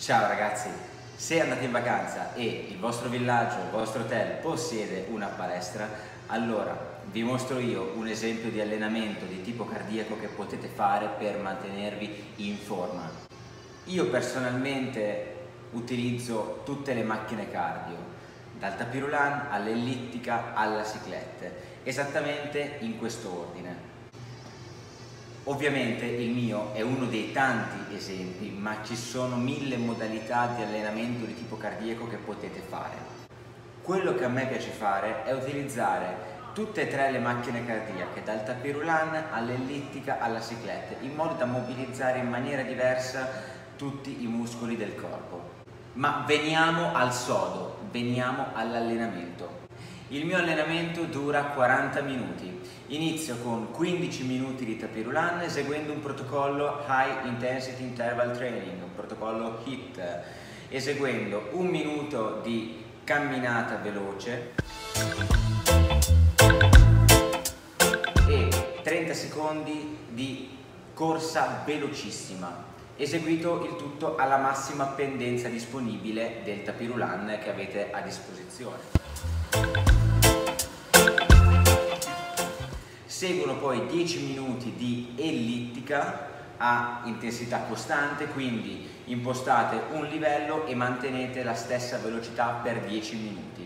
Ciao ragazzi, se andate in vacanza e il vostro villaggio, il vostro hotel possiede una palestra, allora vi mostro io un esempio di allenamento di tipo cardiaco che potete fare per mantenervi in forma. Io personalmente utilizzo tutte le macchine cardio, dal tapirulan all'ellittica alla ciclette, esattamente in questo ordine. Ovviamente il mio è uno dei tanti esempi, ma ci sono 1000 modalità di allenamento di tipo cardiaco che potete fare. Quello che a me piace fare è utilizzare tutte e tre le macchine cardiache, dal tapirulan all'ellittica alla ciclette, in modo da mobilizzare in maniera diversa tutti i muscoli del corpo. Ma veniamo al sodo, veniamo all'allenamento. Il mio allenamento dura 40 minuti. Inizio con 15 minuti di tapirulan eseguendo un protocollo High Intensity Interval Training, un protocollo HIIT, eseguendo un minuto di camminata veloce e 30 secondi di corsa velocissima, eseguito il tutto alla massima pendenza disponibile del tapirulan che avete a disposizione. Seguono poi 10 minuti di ellittica a intensità costante, quindi impostate un livello e mantenete la stessa velocità per 10 minuti.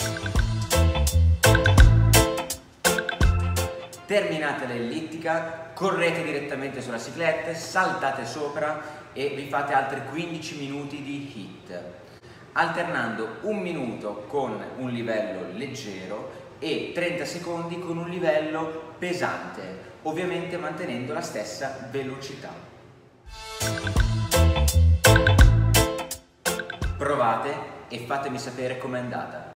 Terminate l'ellittica, correte direttamente sulla cicletta, saltate sopra e vi fate altri 15 minuti di HIIT, alternando un minuto con un livello leggero e 30 secondi con un livello pesante, ovviamente mantenendo la stessa velocità. Provate e fatemi sapere com'è andata.